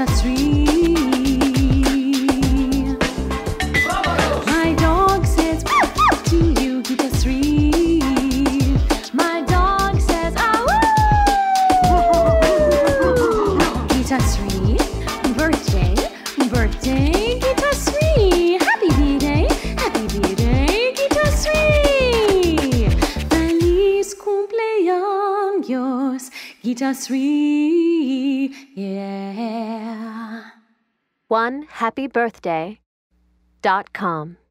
Gita Sri. My dog says to you, Gita Sri. My dog says Gita Sri, birthday, birthday, Gita Sri. Happy birthday, Gita Sri. Feliz cumpleaños, Gita Sri. Yeah. OneHappyBirthday.com